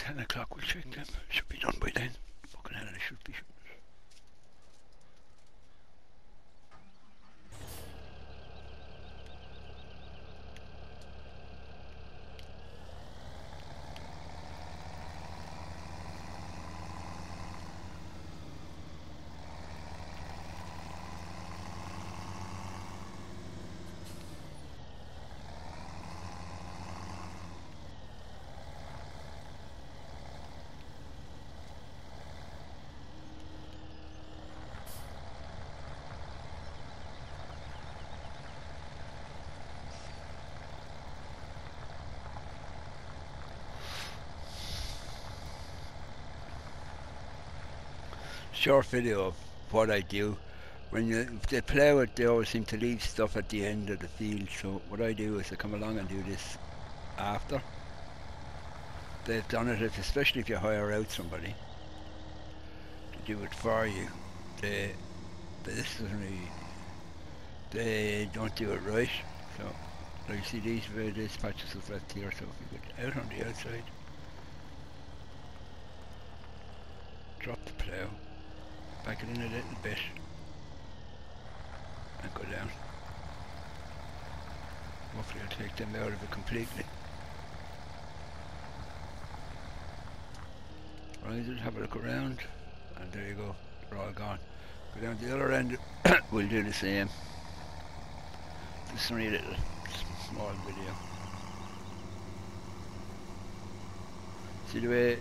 10 o'clock, we'll check them. Should be done by then. Fucking hell, they should be. Short video of what I do. When they plough it, they always seem to leave stuff at the end of the field. So what I do is I come along and do this after they've done it, especially if you hire out somebody to do it for you. They don't do it right. So like you see these patches of left here. So if you get out on the outside, drop the plough, back it in a little bit, and go down. Hopefully I'll take them out of it completely. Right, just have a look around, and there you go, they're all gone. Go down to the other end, we'll do the same. Just a little small video. See the way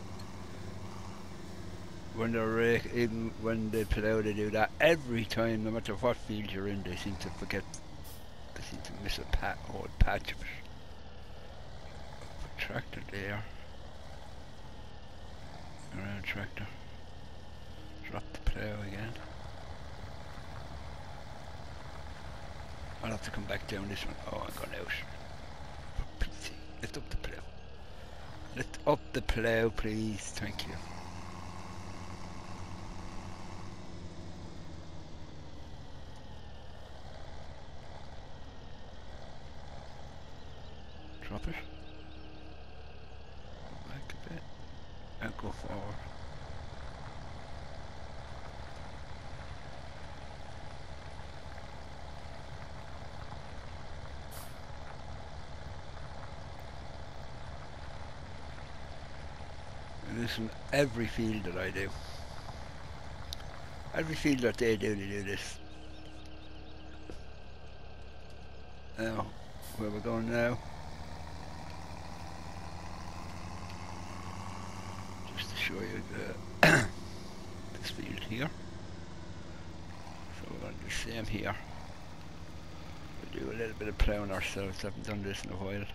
when they're even when they plough, they do that every time, no matter what field you're in. They seem to forget. They seem to miss a whole patch of it. Tractor there. Around tractor. Drop the plough again. I'll have to come back down this one. Oh, I'm gone out. For Pete's sake. Lift up the plough. Lift up the plough, please. Thank you. Drop it. Go back a bit. And go forward. And this is every field that I do. Every field that they do this. Now, where we're going now? Just to show you this field here. So we're going to do the same here. We'll do a little bit of ploughing ourselves. Haven't done this in a while.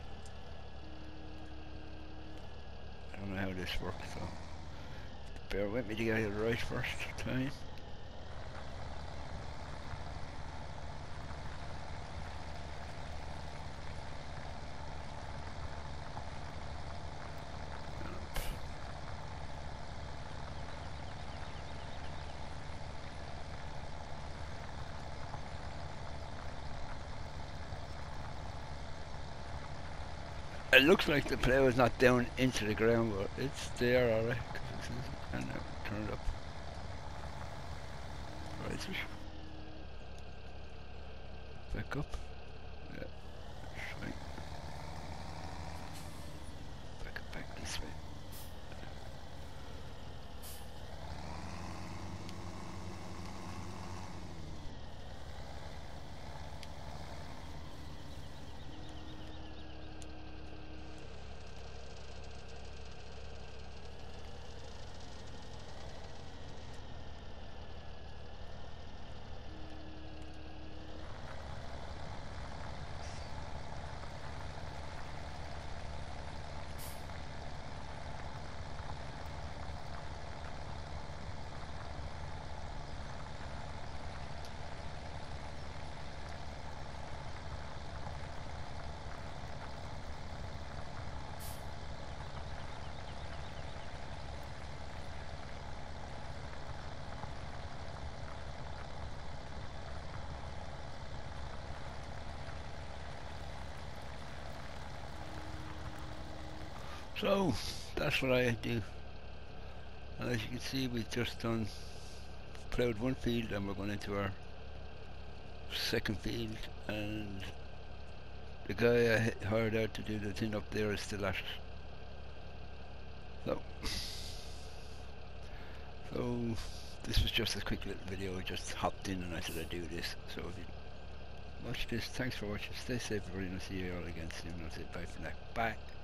I don't know how this works, so bear with me to get it right first time. It looks like the plough is not down into the ground, but it's there alright. And now turn it up. Right, back up. Yeah, right. Back this way. So, that's what I do. And as you can see, we've just ploughed one field and we're going into our second field, and the guy I hired out to do the thing up there is still at it. So this was just a quick little video. I just hopped in and I said I'd do this. So if you watch this, thanks for watching. Stay safe everybody, and I'll see you all again soon. I'll say bye for now. Bye.